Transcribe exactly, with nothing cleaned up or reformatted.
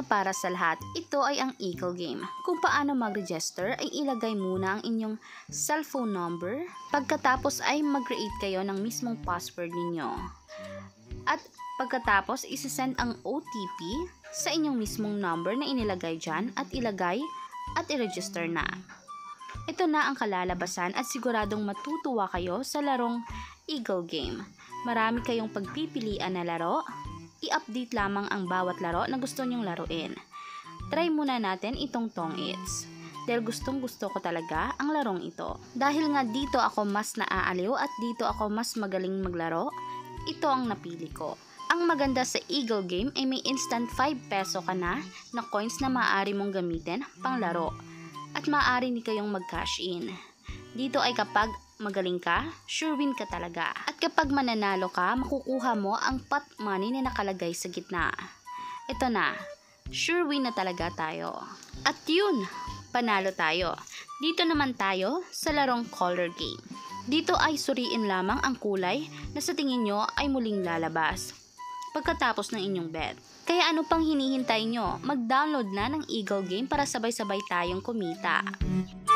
para sa lahat, ito ay ang Eagle Game. Kung paano mag-register ay ilagay muna ang inyong cellphone number. Pagkatapos ay mag-create kayo ng mismong password ninyo. At pagkatapos isesend ang O T P sa inyong mismong number na inilagay dyan at ilagay at i-register na. Ito na ang kalalabasan at siguradong matutuwa kayo sa larong Eagle Game. Marami kayong pagpipilian na laro. I-update lamang ang bawat laro na gusto nyong laruin. Try muna natin itong Tong Its. Dahil gustong gusto ko talaga ang larong ito. Dahil nga dito ako mas naaaliw at dito ako mas magaling maglaro, ito ang napili ko. Ang maganda sa Eagle Game ay may instant five peso ka na na coins na maaari mong gamitin pang laro. At maaari ni kayong mag-cash in. Dito ay kapag magaling ka, sure win ka talaga. At kapag mananalo ka, makukuha mo ang pot money na nakalagay sa gitna. Ito na, sure win na talaga tayo. At yun, panalo tayo. Dito naman tayo sa larong color game. Dito ay suriin lamang ang kulay na sa tingin nyo ay muling lalabas pagkatapos ng inyong bet. Kaya ano pang hinihintay nyo? Mag-download na ng Eagle Game para sabay-sabay tayong kumita.